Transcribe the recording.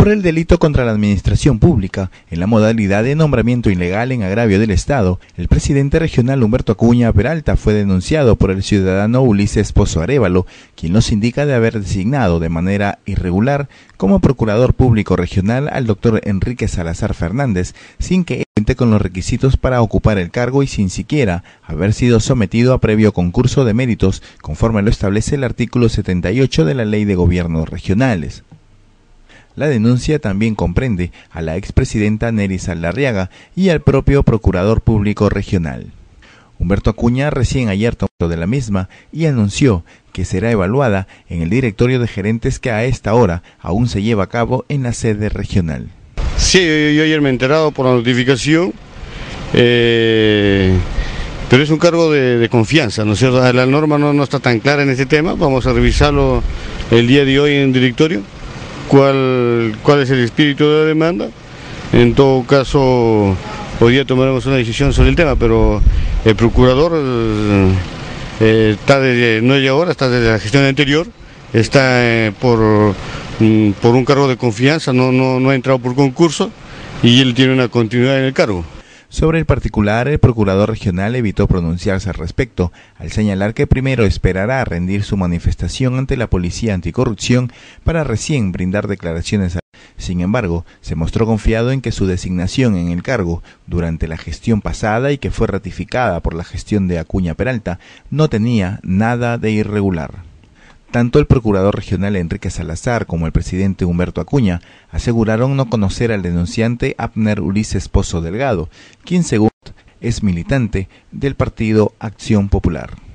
por el delito contra la administración pública, en la modalidad de nombramiento ilegal en agravio del Estado. El presidente regional Humberto Acuña Peralta fue denunciado por el ciudadano Ulises Pozo Arévalo, quien nos indica de haber designado de manera irregular como procurador público regional al doctor Enrique Salazar Fernández, sin que cuente con los requisitos para ocupar el cargo y sin siquiera haber sido sometido a previo concurso de méritos, conforme lo establece el artículo 78 de la Ley de Gobiernos Regionales. La denuncia también comprende a la expresidenta Nery Saldarriaga y al propio procurador público regional. Humberto Acuña recién ayer tomó de la misma y anunció que será evaluada en el directorio de gerentes que a esta hora aún se lleva a cabo en la sede regional. Sí, yo ayer me he enterado por la notificación, pero es un cargo de confianza, ¿no es cierto? La norma no está tan clara en este tema, vamos a revisarlo el día de hoy en el directorio. ¿Cuál es el espíritu de la demanda? En todo caso, hoy día tomaremos una decisión sobre el tema, pero el procurador está desde, no llega ahora, está desde la gestión anterior, está por un cargo de confianza, no ha entrado por concurso y él tiene una continuidad en el cargo. Sobre el particular, el procurador regional evitó pronunciarse al respecto, al señalar que primero esperará a rendir su manifestación ante la Policía Anticorrupción para recién brindar declaraciones. Sin embargo, se mostró confiado en que su designación en el cargo durante la gestión pasada y que fue ratificada por la gestión de Acuña Peralta no tenía nada de irregular. Tanto el procurador regional Enrique Salazar como el presidente Humberto Acuña aseguraron no conocer al denunciante Abner Ulises Pozo Delgado, quien según es militante del partido Acción Popular.